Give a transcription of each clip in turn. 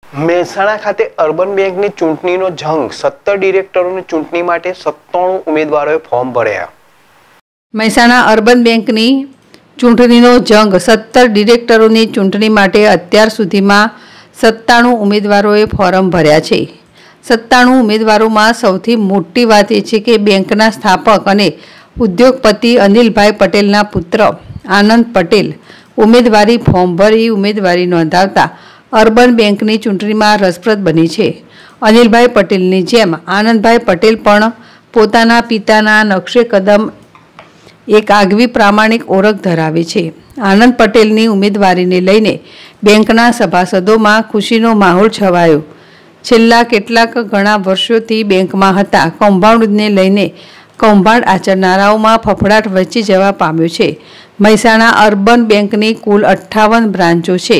મહેસાણા ખાતે અર્બન બેંકની ચૂંટણીનો જંગ 17 ડિરેક્ટરોની ચૂંટણી માટે 97 ઉમેદવારોએ ફોર્મ ભર્યા। મહેસાણા અર્બન બેંકની ચૂંટણીનો જંગ 17 ડિરેક્ટરોની ચૂંટણી માટે અત્યાર સુધીમાં 97 ઉમેદવારોએ ફોર્મ ભર્યા છે। 97 ઉમેદવારોમાં સૌથી મોટી વાત એ છે કે બેંકના સ્થાપક અને ઉદ્યોગપતિ અનિલભાઈ પટેલના પુત્ર આનંદ પટેલ ઉમેદવારી ફોર્મ ભરી ઉમેદવારી નોંધાવતા અર્બન બેંકની ચૂંટણીમાં રસપ્રદ બની છે। અનિલભાઈ પટેલની જેમ આનંદભાઈ પટેલ પણ પોતાના પિતાના નકશે કદમ એક આગવી પ્રામાણિક ઓળખ ધરાવે છે। આનંદ પટેલની ઉમેદવારીને લઈને બેંકના સભાસદોમાં ખુશીનો માહોલ છવાયો। છેલ્લા કેટલાક ઘણા વર્ષોથી બેંકમાં હતા કૌભાંડને લઈને કૌભાંડ આચરનારાઓમાં ફફડાટ વચ્ચે જવા પામ્યો છે। મહેસાણા અર્બન બેંકની કુલ 58 બ્રાન્ચો છે।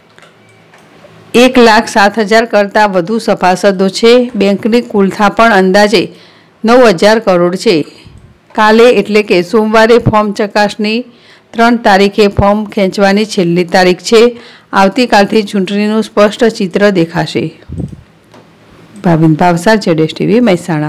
1,07,000 કરતાં વધુ સભાસદો છે। બેંકની કુલ થાપણ અંદાજે 9,000 કરોડ છે। કાલે એટલે કે સોમવારે ફોર્મ ચકાસણી 3 તારીખે ફોર્મ ખેંચવાની છેલ્લી તારીખ છે। આવતીકાલથી ચૂંટણીનું સ્પષ્ટ ચિત્ર દેખાશે। ભાવિન ભાવસાર, જેડેશ ટીવી, મહેસાણા।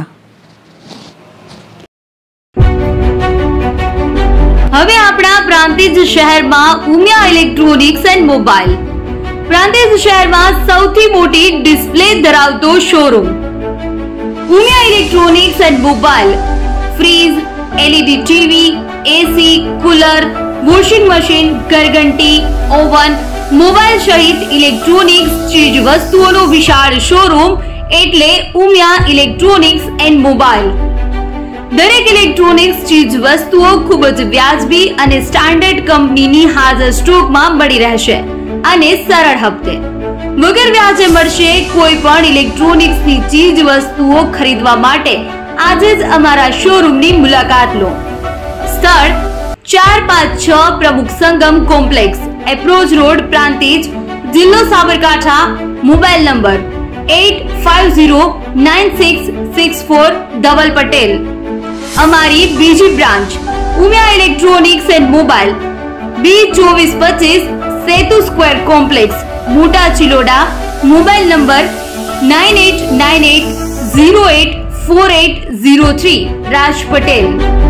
હવે આપણા પ્રાંતિજ શહેરમાં Umiya electronics and mobile Prantij શહેરમાં સૌથી મોટી ડિસ્પ્લે ધરાવતો showroom Umiya electronics and mobile fridge, LED TV, AC, cooler, washing machine, ઘરઘંટી, ઓવન, મોબાઈલ સહિત ઇલેક્ટ્રોનિક્સ ચીજ વસ્તુઓનો વિશાળ શોરૂમ એટલે ઉમિયા ઇલેક્ટ્રોનિક્સ એન્ડ મોબાઈલ। દરેક ઇલેક્ટ્રોનિક્સ ચીજ વસ્તુઓ ખૂબ જ વ્યાજબી અને સ્ટાન્ડર્ડ કંપનીની હાજર સ્ટોકમાં મળી રહેશે અને સરળ હપ્તે વગર વ્યાજે મળશે। કોઈ પણ ઇલેક્ટ્રોનિક્સની ચીજ વસ્તુઓ ખરીદવા માટે આજે જ અમારા શોરૂમની મુલાકાત લો। સ્થળ 456 Pramukh Sangam complex, approach road, Prantij, જિલ્લો સાબરકાંઠા। Mobile number 85096646 Dhaval Patel. અમારી બીજી branch Umiya electronics and mobile B2425 Setu square complex, Mota Chiloda. Mobile number 9898084803 Raj Patel.